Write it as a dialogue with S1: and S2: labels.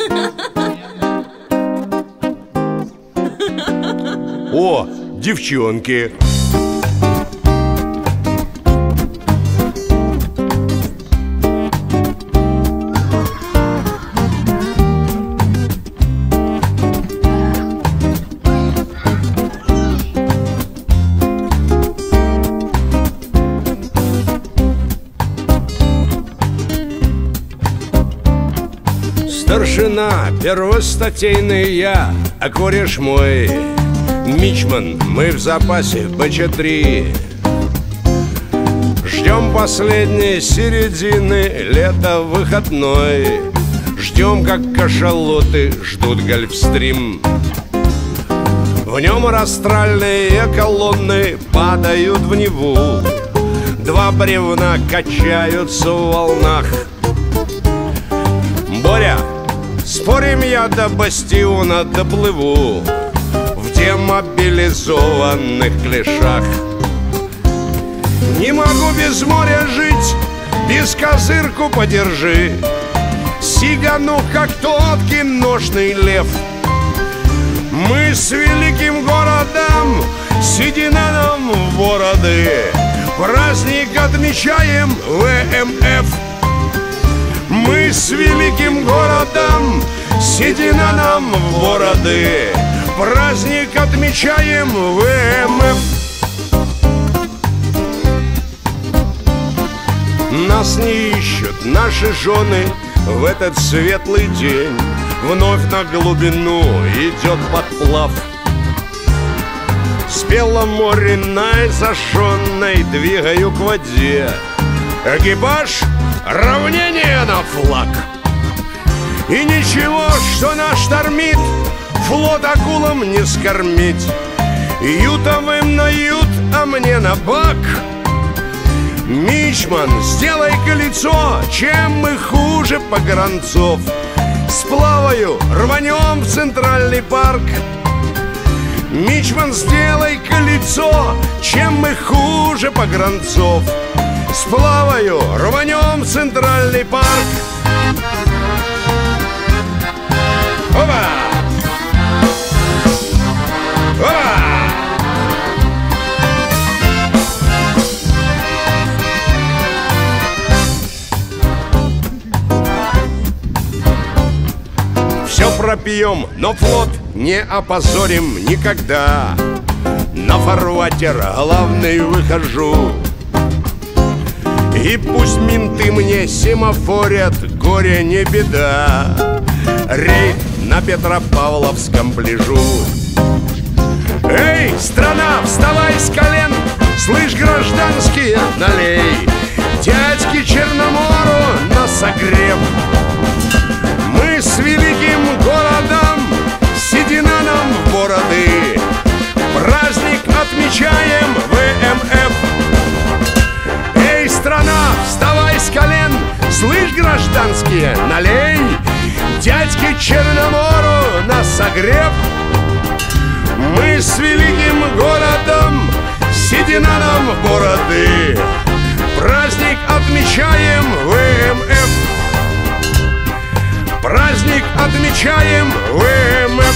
S1: О, девчонки! Старшина, первостатейный я, а кореш мой мичман, мы в запасе БЧ-3. Ждем последней середины лета выходной. Ждем, как кашалоты ждут Гольфстрим. В нем растральные колонны падают в Неву. Два бревна качаются в волнах. Боря, спорим, я до бастиона доплыву в демобилизованных клешах. Не могу без моря жить, без козырку подержи. Сигану, как тот киношный лев. Мы с великим городом седина нам в бороды. Праздник отмечаем ВМФ. Мы с великим городом седина нам в бороды. Праздник отмечаем ВМФ. Нас не ищут наши жены в этот светлый день. Вновь на глубину идет подплав. С Беломоренной зашенной двигаю к воде. Экипаж, равнение на флаг. И ничего, что нас штормит, флот акулам не скормить. Ютовым на ют, а мне на бак. Мичман, сделай колесо, чем мы хуже погранцов. Сплаваю, рванем в Центральный парк. Мичман, сделай колесо, чем мы хуже погранцов. Сплаваю, рванем в Центральный парк. Опа! Опа! Все пропьем, но флот не опозорим никогда. На фарватер главный выхожу. И пусть менты мне семафорят, горе не беда. Рейд на Петропавловском пляжу. Эй, страна, вставай с колен, слышь, гражданские, налей дядьке Черномору на согрев. Мы с великим городом седина нам в бороды. Праздник отмечаем ВМФ. Эй, страна, вставай с колен, слышь, гражданские, налей дядьке Черномору на согрев. Мы с великим городом седина нам в бороды. Праздник отмечаем ВМФ. Праздник отмечаем ВМФ.